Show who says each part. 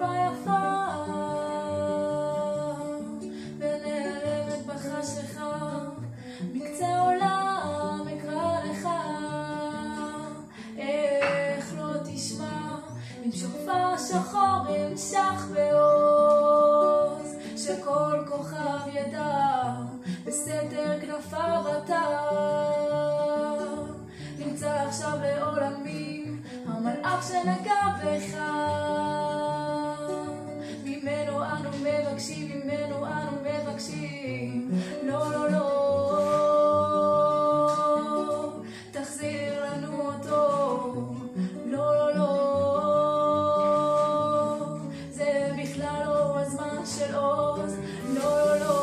Speaker 1: טיפה יפה ונעלמת בחשיכה, מקצה העולם אקרא לך, איך לא תשמע עם שופר שחור ימשך בעוז, שכל כוכב ידע בסתר כנפיו אתה נמצא עכשיו לעולמים, המלאך שנגע בך. ממנו אנו מבקשים, ממנו אנו מבקשים, לא לא לא תחזיר לנו אותו, לא לא לא זה בכלל לא הזמן של עוז, לא לא לא